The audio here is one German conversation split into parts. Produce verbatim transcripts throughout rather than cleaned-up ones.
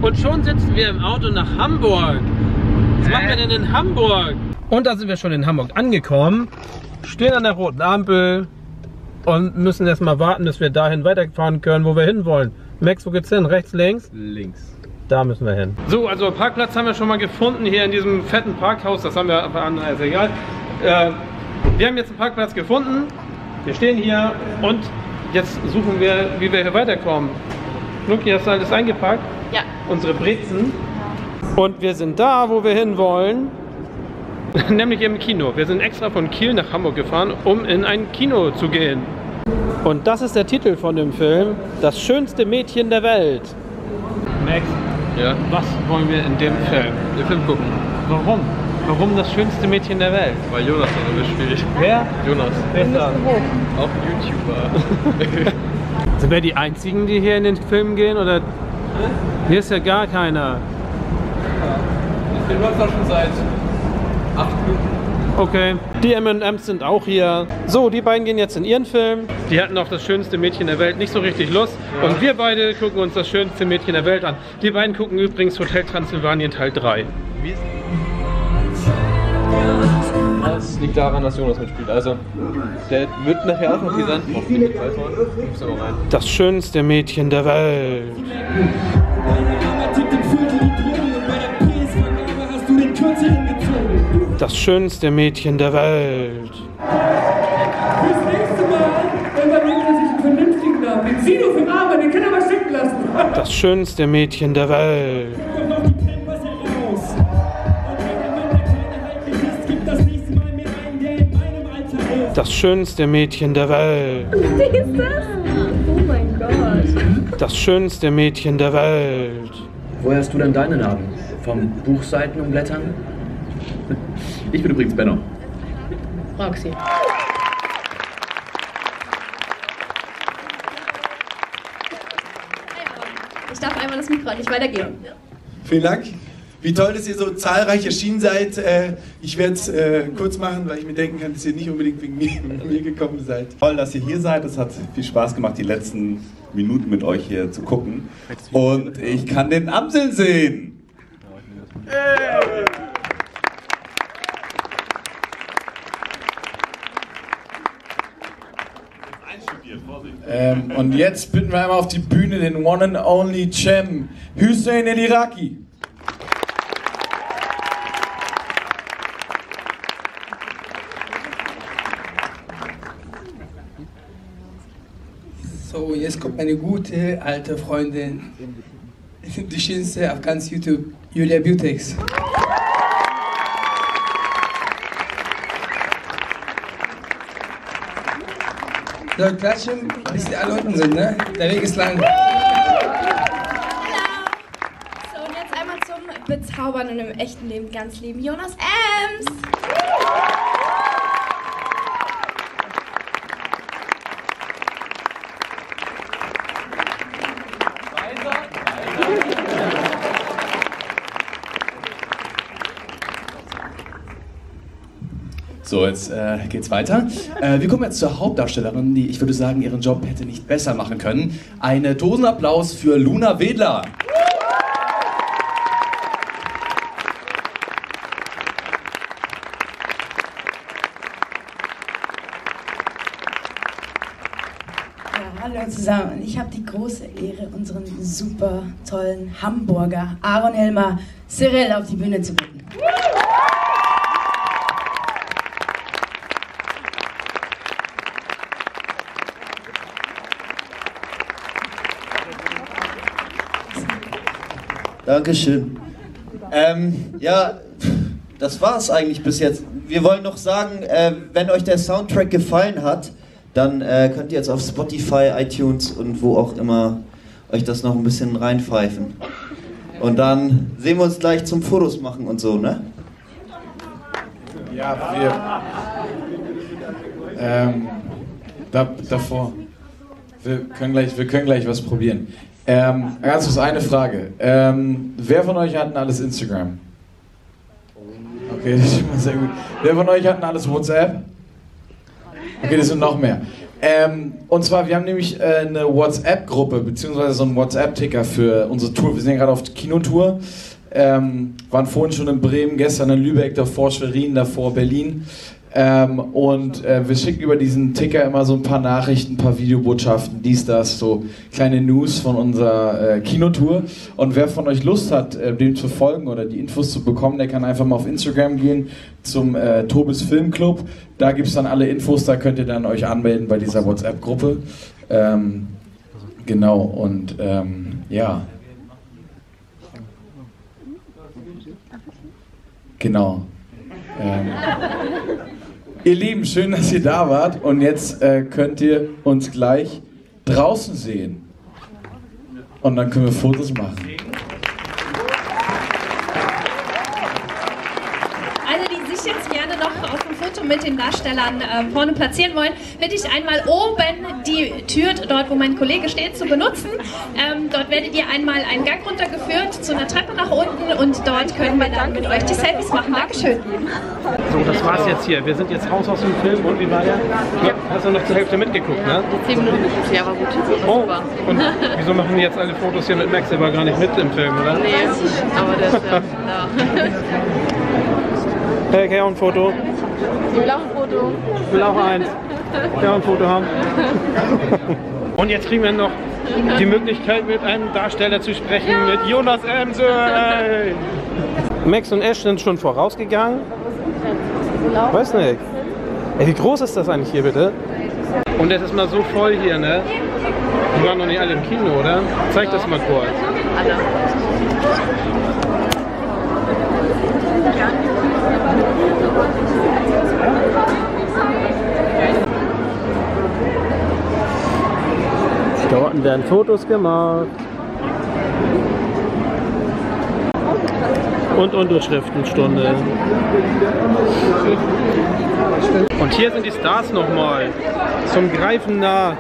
Und schon sitzen wir im Auto nach Hamburg. Was machen wir denn in Hamburg? Und da sind wir schon in Hamburg angekommen. Stehen an der roten Ampel und müssen erst mal warten, bis wir dahin weiterfahren können, wo wir hinwollen. Max, wo geht's hin? Rechts, links? Links. Da müssen wir hin. So, also Parkplatz haben wir schon mal gefunden hier in diesem fetten Parkhaus. Das haben wir aber an, ist egal. Äh, wir haben jetzt einen Parkplatz gefunden. Wir stehen hier und jetzt suchen wir, wie wir hier weiterkommen. Luki, hast du alles eingepackt? Ja. Unsere Brezen. Und wir sind da, wo wir hinwollen. Nämlich im Kino. Wir sind extra von Kiel nach Hamburg gefahren, um in ein Kino zu gehen. Und das ist der Titel von dem Film. Das schönste Mädchen der Welt. Max, ja? Was wollen wir in dem Film? Den Film gucken. Warum? Warum das schönste Mädchen der Welt? Weil Jonas da mitspielt. Wer? Jonas. Wer ist da? Auch YouTuber. Sind wir die Einzigen, die hier in den Film gehen? Oder? Hier ist ja gar keiner. Der Film läuft da schon seit acht Minuten. Okay. Die M und M's sind auch hier. So, die beiden gehen jetzt in ihren Film. Die hatten auf das schönste Mädchen der Welt nicht so richtig Lust. Ja. Und wir beide gucken uns das schönste Mädchen der Welt an. Die beiden gucken übrigens Hotel Transsilvanien Teil drei. Das liegt daran, dass Jonas mitspielt. Also, der wird nachher auch noch hier sein. Das schönste Mädchen der Welt. Das schönste Mädchen der Welt. Fürs nächste Mal, wenn man jemand sich einen vernünftigen Namen, den Sino für Arme, den kann er mal schicken lassen. Das schönste Mädchen der Welt. Das schönste Mädchen der Welt. Wie ist das? Oh mein Gott. Das schönste Mädchen der Welt. Woher hast du denn deine Namen? Vom Buchseiten umblättern? Ich bin übrigens Benno. Roxy. Ich darf einmal das Mikro nicht weitergeben. Vielen Dank. Wie toll, dass ihr so zahlreich erschienen seid. Ich werde es kurz machen, weil ich mir denken kann, dass ihr nicht unbedingt wegen mir, mir gekommen seid. Toll, dass ihr hier seid. Es hat viel Spaß gemacht, die letzten Minuten mit euch hier zu gucken. Und ich kann den Amsel sehen. Hey. Ähm, und jetzt bitten wir einmal auf die Bühne den One and Only Cem, Hüseyin El Iraki. So, jetzt kommt meine gute alte Freundin, die schönste auf ganz YouTube, Julia Beautex. So, klatschen, bis die alle unten sind, ne? Der Weg ist lang. Hallo! So, und jetzt einmal zum Bezaubern und im echten Leben ganz lieben Jonas Ems! So, jetzt äh, geht's weiter. Äh, wir kommen jetzt zur Hauptdarstellerin, die, ich würde sagen, ihren Job hätte nicht besser machen können. Einen Dosenapplaus für Luna Wedler. Ja, hallo zusammen. Ich habe die große Ehre, unseren super tollen Hamburger Aaron Helmer Cyril auf die Bühne zu bitten. Dankeschön. Ähm, ja, das war's eigentlich bis jetzt. Wir wollen noch sagen, äh, wenn euch der Soundtrack gefallen hat, dann äh, könnt ihr jetzt auf Spotify, iTunes und wo auch immer euch das noch ein bisschen reinpfeifen. Und dann sehen wir uns gleich zum Fotos machen und so, ne? Ja, wir... Ähm, da, davor. Wir können, gleich, wir können gleich was probieren. Ähm, ganz kurz eine Frage. Ähm, wer von euch hat denn alles Instagram? Okay, das ist schon mal sehr gut. Wer von euch hat denn alles WhatsApp? Okay, das sind noch mehr. Ähm, und zwar, wir haben nämlich äh, eine WhatsApp-Gruppe, beziehungsweise so einen WhatsApp-Ticker für unsere Tour. Wir sind ja gerade auf Kinotour. Ähm, waren vorhin schon in Bremen, gestern in Lübeck, davor Schwerin, davor Berlin. Ähm, und äh, wir schicken über diesen Ticker immer so ein paar Nachrichten, ein paar Videobotschaften, dies, das, so kleine News von unserer äh, Kinotour. Und wer von euch Lust hat, äh, dem zu folgen oder die Infos zu bekommen, der kann einfach mal auf Instagram gehen zum äh, Tobis Filmclub. Da gibt es dann alle Infos, da könnt ihr dann euch anmelden bei dieser WhatsApp-Gruppe. Ähm, genau, und ähm, ja. Genau. Ähm, ihr Lieben, schön, dass ihr da wart und jetzt äh, könnt ihr uns gleich draußen sehen und dann können wir Fotos machen. Alle, die sich jetzt gerne noch auf dem Foto mit den Darstellern äh, vorne platzieren wollen, bitte ich einmal oben die Tür, dort wo mein Kollege steht, zu benutzen. Ähm, dort werdet ihr einmal einen Gang runtergeführt zu einer Treppe nach unten und dort können wir dann mit euch die Selfies machen. Dankeschön. So, das war's jetzt hier. Wir sind jetzt raus aus dem Film und wie war der? Ja. Hast du noch zur Hälfte mitgeguckt, ne? Zehn Minuten. Ja, war gut. Oh, und wieso machen die jetzt alle Fotos hier mit Max? Der war gar nicht mit im Film, oder? Nee, aber der ist ja da. Hey, okay, auch ein Foto. Ich will auch ein Foto. Ich will auch eins. Ich will auch ein Foto haben. Und jetzt kriegen wir noch die Möglichkeit, mit einem Darsteller zu sprechen, ja. mit Jonas Emsel. Max und Ash sind schon vorausgegangen. Weiß nicht. Ey, wie groß ist das eigentlich hier bitte? Und es ist mal so voll hier, ne? Die waren noch nicht alle im Kino, oder? Zeig das mal kurz. Alle. Dort werden Fotos gemacht. Und Unterschriftenstunde. Und hier sind die Stars nochmal. Zum Greifen nah.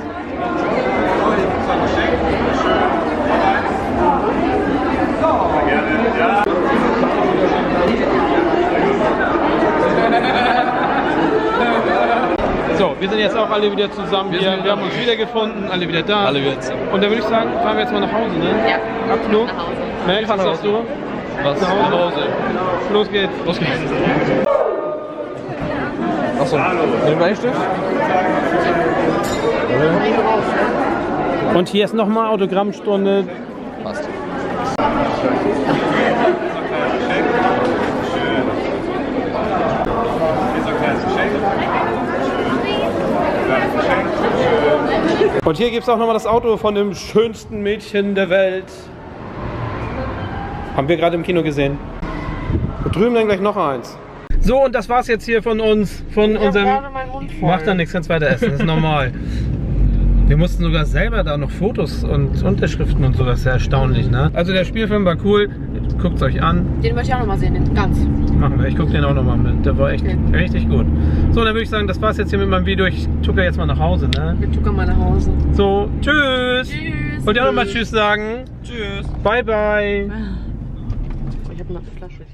So, wir sind jetzt auch alle wieder zusammen hier. Wir, wir haben uns wiedergefunden, alle wieder da. Alle wieder zusammen. Und dann würde ich sagen, fahren wir jetzt mal nach Hause, ne? Ja. Abflug? Nach Hause. Max, was sagst du? Was? Nach Hause? Nach Hause. Los geht's. Los geht's. Achso, mit dem Bleistift? Und hier ist nochmal Autogrammstunde. Passt. Und hier gibt es auch nochmal das Auto von dem schönsten Mädchen der Welt. Haben wir gerade im Kino gesehen. Und drüben dann gleich noch eins. So, und das war's jetzt hier von uns, von ich unserem... Macht dann nichts, kannst weiter essen, das ist normal. Wir mussten sogar selber da noch Fotos und Unterschriften und so, das ist sehr erstaunlich, ne? Also der Spielfilm war cool, guckt es euch an. Den möchte ich auch noch mal sehen, den ganz. Machen wir, ich gucke den auch noch mal mit, der war echt okay. richtig gut. So, dann würde ich sagen, das war's jetzt hier mit meinem Video, ich tucker jetzt mal nach Hause, ne? Wir tuckern mal nach Hause. So, tschüss! Tschüss! Wollt ihr auch noch mal Tschüss sagen? Tschüss! Bye, bye! Ich habe noch eine Flasche.